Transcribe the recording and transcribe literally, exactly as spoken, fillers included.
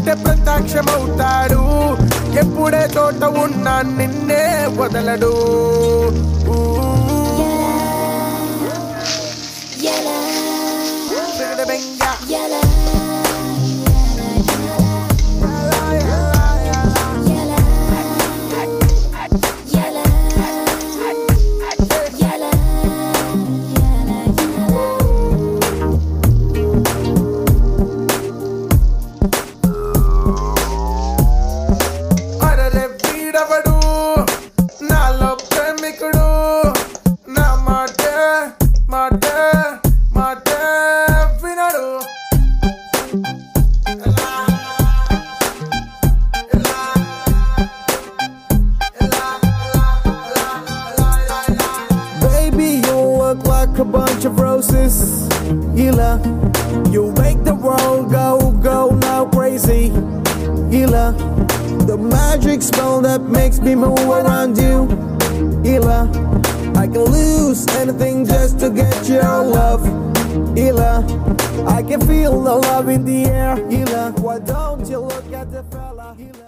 ఉంటే ప్రత్యక్షమవుతాడు ఎప్పుడే తోట ఉన్నా నిన్నే వదలడు A bunch of roses, Ila. You make the world go, go now crazy, Ila. The magic spell that makes me move around you, Ila. I can lose anything just to get your love, Ila. I can feel the love in the air, Ila. Why don't you look at the fella, Ila?